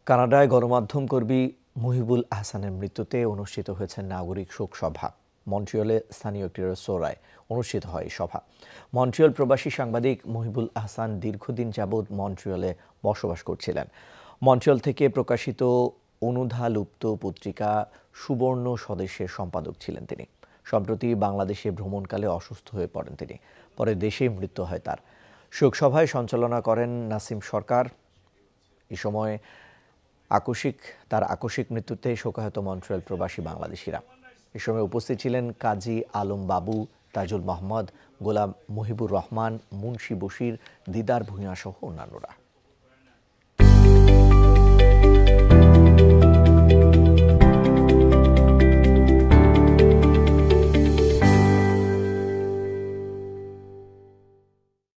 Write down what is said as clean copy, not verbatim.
কানাডায় গণমাধ্যম কর্মী মহিবুল আহসানের মৃত্যুতে অনুষ্ঠিত হয়েছে নাগরিক শোক সভা। মন্ট্রিয়লে স্থানীয় একটি রেস্তোরাঁয় অনুষ্ঠিত হয় এই সভা। মন্ট্রিয়ল প্রবাসী সাংবাদিক মহিবুল আহসান দীর্ঘদিন যাবৎ মন্ট্রিয়লে বসবাস করছিলেন। মন্ট্রিয়ল থেকে প্রকাশিত অনুধা লুপ্ত পত্রিকা সুবর্ণ স্বদেশের সম্পাদক ছিলেন তিনি। সম্প্রতি বাংলাদেশে ভ্রমণকালে অসুস্থ হয়ে পড়েন তিনি। পরে দেশেই মৃত্যু হয় তার। শোকসভায় সঞ্চালনা করেন নাসিম সরকার। এ সময় তার আকস্মিক মৃত্যুতে শোকাহত মন্ট্রিয়াল প্রবাসী বাংলাদেশিরা। এ সময় উপস্থিত ছিলেন কাজী আলম বাবু, তাজুল মোহাম্মদ, গোলাম মহিবুর রহমান, মুন্সি বশির, দিদার ভূঁইয়া সহ অন্যান্যরা।